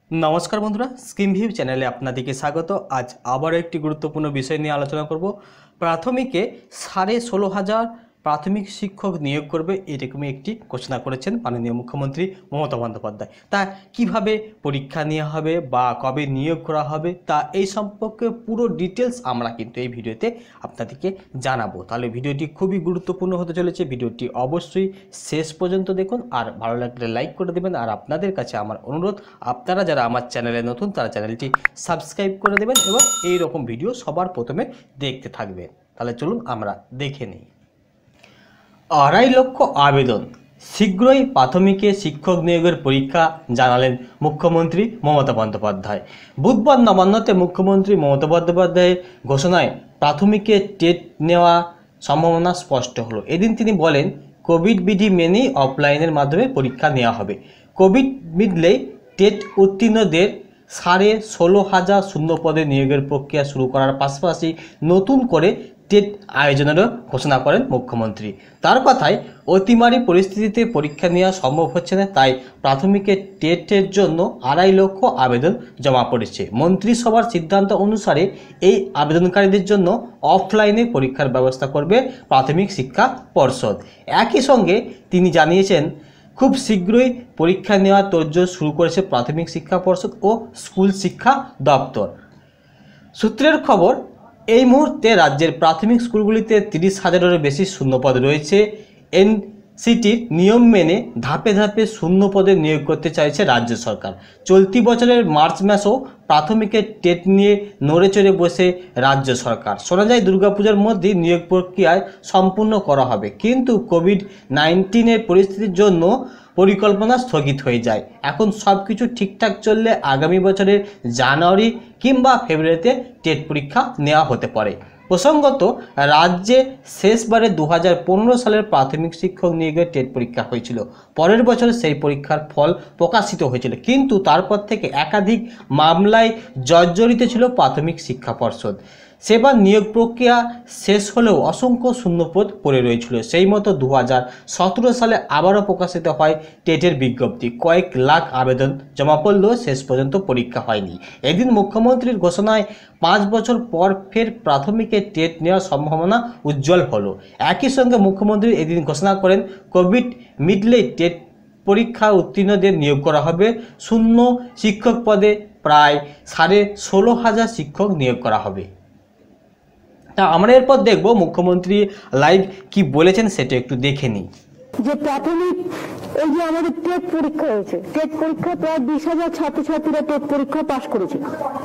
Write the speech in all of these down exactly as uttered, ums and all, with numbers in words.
नमस्कार बंधुरा scheme view চ্যানেলে আপনাদেরকে স্বাগত। আজ আবার একটি গুরুত্বপূর্ণ বিষয় নিয়ে আলোচনা করব। প্রাথমিকে সাড়ে ষোলো হাজার প্রাথমিক শিক্ষক নিয়োগ করবে এরকম একটি ঘোষণা করেছেন মাননীয় মুখ্যমন্ত্রী মমতা বন্দ্যোপাধ্যায়। তা কিভাবে পরীক্ষা নেওয়া হবে বা কবে নিয়োগ করা হবে তা এই সম্পর্কে পুরো ডিটেলস আমরা কিন্তু এই ভিডিওতে আপনাদেরকে জানাবো। তাহলে ভিডিওটি খুবই গুরুত্বপূর্ণ হতে চলেছে, ভিডিওটি অবশ্যই শেষ পর্যন্ত দেখুন আর ভালো লাগলে লাইক করে দেবেন। আর আপনাদের কাছে আমার অনুরোধ, আপনারা যারা আমার চ্যানেলে নতুন তারা চ্যানেলটি সাবস্ক্রাইব করে দেবেন এবং এই রকম ভিডিও সবার প্রথমে দেখতে থাকবেন। তাহলে চলুন আমরা দেখে নিই। আড়াই লক্ষ আবেদন, শীঘ্রই প্রাথমিকে শিক্ষক নিয়োগের পরীক্ষা জানালেন মুখ্যমন্ত্রী মমতা বন্দ্যোপাধ্যায়। বুধবার নবান্নতে মুখ্যমন্ত্রী মমতা বন্দ্যোপাধ্যায়ের ঘোষণায় প্রাথমিকে টেট নেওয়া সম্ভাবনা স্পষ্ট হলো। এদিন তিনি বলেন, কোভিড বিধি মেনেই অফলাইনের মাধ্যমে পরীক্ষা নেওয়া হবে। কোভিড মিটলেই টেট উত্তীর্ণদের সাড়ে ষোলো হাজার শূন্য পদে নিয়োগের প্রক্রিয়া শুরু করার পাশাপাশি নতুন করে টেট আয়োজনেরও ঘোষণা করেন মুখ্যমন্ত্রী। তার কথায়, অতিমারী পরিস্থিতিতে পরীক্ষা নেওয়া সম্ভব হচ্ছে না, তাই প্রাথমিকে টেটের জন্য আড়াই লক্ষ আবেদন জমা পড়েছে। মন্ত্রিসভার সিদ্ধান্ত অনুসারে এই আবেদনকারীদের জন্য অফলাইনে পরীক্ষার ব্যবস্থা করবে প্রাথমিক শিক্ষা পর্ষদ। একই সঙ্গে তিনি জানিয়েছেন, খুব শীঘ্রই পরীক্ষা নেওয়ার তোড়জোড় শুরু করেছে প্রাথমিক শিক্ষা পর্ষদ ও স্কুল শিক্ষা দপ্তর। সূত্রের খবর, এই মুহূর্তে রাজ্যের প্রাথমিক স্কুলগুলিতে তিরিশ হাজারেরও বেশি শূন্যপদ রয়েছে। এনসিটির নিয়ম মেনে ধাপে ধাপে শূন্যপদে নিয়োগ করতে চাইছে রাজ্য সরকার। চলতি বছরের মার্চ মাসেও প্রাথমিকের টেট নিয়ে নড়ে চড়ে বসে রাজ্য সরকার। শোনা যায় দুর্গাপূজার মধ্যেই নিয়োগ প্রক্রিয়ায় সম্পূর্ণ করা হবে, কিন্তু কোভিড নাইন্টিনের পরিস্থিতির জন্য পরিকল্পনা স্থগিত হয়ে যায়। এখন সব কিছু ঠিকঠাক চললে আগামী বছরের জানুয়ারি কিংবা ফেব্রুয়ারিতে টেট পরীক্ষা নেওয়া হতে পারে। প্রসঙ্গত, রাজ্যে শেষবারে দু হাজার পনেরো সালের প্রাথমিক শিক্ষক নিয়োগের টেট পরীক্ষা হয়েছিল। পরের বছর সেই পরীক্ষার ফল প্রকাশিত হয়েছিল, কিন্তু তারপর থেকে একাধিক মামলায় জর্জরিত ছিল প্রাথমিক শিক্ষা পর্ষদ। সেবার নিয়োগ প্রক্রিয়া শেষ হলেও অসংখ্য শূন্যপদ পড়ে রয়েছিল। সেই মতো দু হাজার সতেরো সালে আবারও প্রকাশিত হয় টেটের বিজ্ঞপ্তি। কয়েক লাখ আবেদন জমা পড়লেও শেষ পর্যন্ত পরীক্ষা হয়নি। এদিন মুখ্যমন্ত্রীর ঘোষণায় পাঁচ বছর পর ফের প্রাথমিকে টেট নেওয়ার সম্ভাবনা উজ্জ্বল হলো। একই সঙ্গে মুখ্যমন্ত্রী এদিন ঘোষণা করেন, কোভিড মিটলেই টেট পরীক্ষা উত্তীর্ণদের নিয়োগ করা হবে। শূন্য শিক্ষক পদে প্রায় সাড়ে ষোলো হাজার শিক্ষক নিয়োগ করা হবে। তা আমরা এরপর দেখবো মুখ্যমন্ত্রী লাইভ কি বলেছেন সেটা একটু দেখে নিই। যে প্রাথমিক এই যে আমাদের টেট পরীক্ষা হয়েছে, টেট পরীক্ষা প্রায় বিশ হাজার ছাত্রছাত্রীরা টেট পরীক্ষা পাশ করেছে।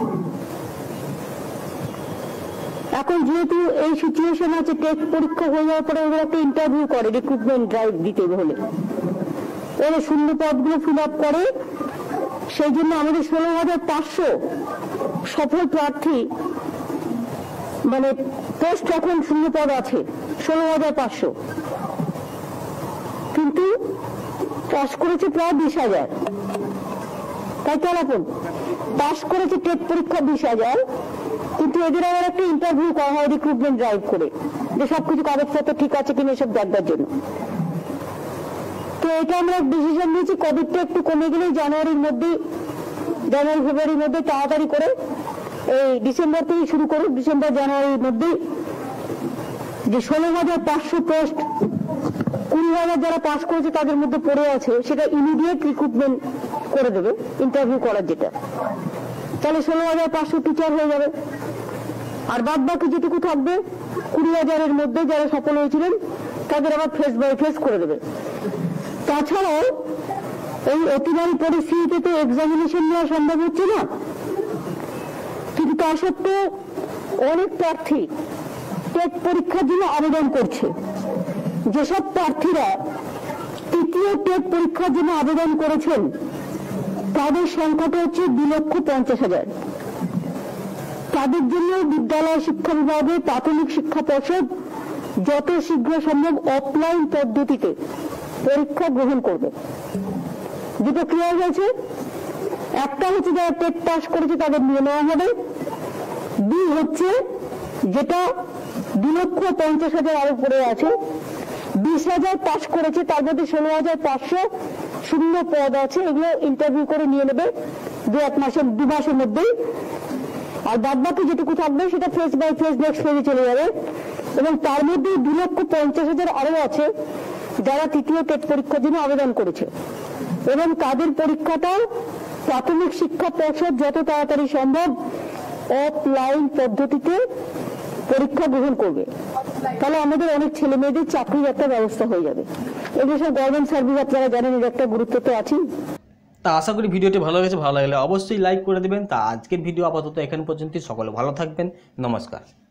এখন যেহেতু এই সিচুয়েশন আছে, টেট পরীক্ষা হয়ে যাওয়ার পরে ওরা একটা ইন্টারভিউ করে রিক্রুটমেন্ট ড্রাইভ দিতে হলে, ওরা শূন্য পদগুলো ফিল আপ করে। সেই জন্য আমাদের ষোলো হাজার পাঁচশো সফল প্রার্থী মানে পোস্ট এখন শূন্য পদ আছে ষোলো হাজার পাঁচশো, কিন্তু পাস করেছে প্রায় বিশ হাজার। তাই তো আপন পাস করেছে টেট পরীক্ষা বিশ হাজার, কিন্তু এদের আবার একটা ইন্টারভিউ করা হয় রিক্রুটমেন্ট ড্রাইভ করে, যে সবকিছু কাগজপত্র ঠিক আছে কিনা এসব দেখবার জন্য। তো এটা আমরা ডিসিশন নিয়েছি, কোভিডটা একটু কমে গেলেই জানুয়ারির মধ্যে জানুয়ারি ফেব্রুয়ারির মধ্যে তাড়াতাড়ি করে এই ডিসেম্বর থেকে শুরু করুক, ডিসেম্বর জানুয়ারির মধ্যে যে ষোলো হাজার পাঁচশো পোস্ট কুড়ি হাজার যারা পাস করেছে তাদের মধ্যে পড়ে আছে, সেটা ইমিডিয়েট রিক্রুটমেন্ট করে দেবে ইন্টারভিউ করার, যেটা তাহলে ষোলো হাজার পাঁচশো টিচার হয়ে যাবে। আর বাদ বাকি যেটুকু থাকবে কুড়ি হাজারের মধ্যে যারা সফল হয়েছিলেন তাদের আবার ফেস বাই ফেস করে দেবে। তাছাড়াও এই অতিমারী পরিস্থিতিতে তো এক্সামিনেশন নেওয়া সম্ভব হচ্ছে না, কিন্তু তা সত্ত্বেও অনেক প্রার্থী টেট পরীক্ষার জন্য আবেদন করছে। যেসব প্রার্থীরা তৃতীয় টেট পরীক্ষার জন্য আবেদন করেছেন তাদের সংখ্যাটা হচ্ছে দুই লক্ষ পঞ্চাশ হাজার। তাদের জন্য বিদ্যালয় শিক্ষা বিভাগের প্রাথমিক শিক্ষা পর্ষদ যত শীঘ্র সম্ভব অফলাইন পদ্ধতিতে পরীক্ষা গ্রহণ করবে। দুটো ক্লিয়ার হয়েছে, একটা হচ্ছে যারা টেট পাস করেছে তাদের নিয়ে নেওয়া হবে, দুই হচ্ছে যেটা দু লক্ষ পঞ্চাশ হাজার আরো পড়ে আছে, বিশ হাজার পাস করেছে তার মধ্যে ষোলো হাজার পাঁচশো শূন্য পদ আছে, এগুলো ইন্টারভিউ করে নিয়ে নেবে দু এক মাসের দু মাসের মধ্যেই। আর বাদ বাকি যেটুকু থাকবে সেটা ফেজ বাই ফেজ নেক্সট ফেজে চলে যাবে। এবং তার মধ্যে দু লক্ষ পঞ্চাশ হাজার আরো আছে যারা তৃতীয় টেট পরীক্ষার জন্য আবেদন করেছে, এবং তাদের পরীক্ষাটাও প্রাথমিক শিক্ষা পর্ষদ যত তাড়াতাড়ি সম্ভব অফলাইন পদ্ধতিতে পরীক্ষা গ্রহণ করবে। তাহলে আমাদের অনেক ছেলে মেয়েদের চাকরির একটা ব্যবস্থা হয়ে যাবে। এগুলো সব গভর্নমেন্ট সার্ভিস, আপনারা জানেন এর একটা গুরুত্ব তো আছেই। তা আশা করি ভিডিওটি ভালো লেগেছে, ভালো লাগলে অবশ্যই লাইক করে দেবেন। তা আজকের ভিডিও আপাতত এখান পর্যন্তই। সকলে ভালো থাকবেন, নমস্কার।